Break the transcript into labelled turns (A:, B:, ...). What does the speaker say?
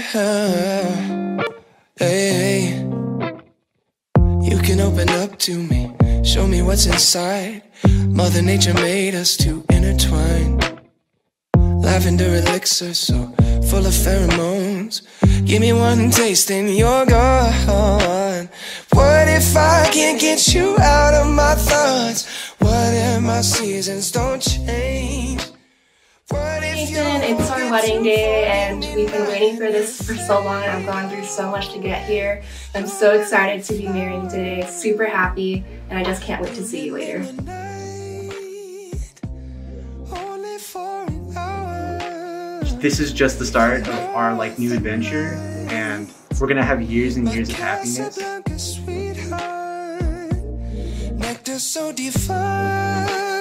A: Hey, you can open up to me, show me what's inside. Mother Nature made us to intertwine. Lavender elixir so full of pheromones. Give me one taste and you're gone. What if I can't get you out of my thoughts? What if my seasons don't change?
B: Nathan, it's our wedding day and we've been waiting for this for so long and I've gone through so much to get here. I'm so excited to be married today, super happy, and I just can't wait to see you later.
C: This is just the start of our new adventure, and we're gonna have years and years of happiness.
A: Nectar so divine.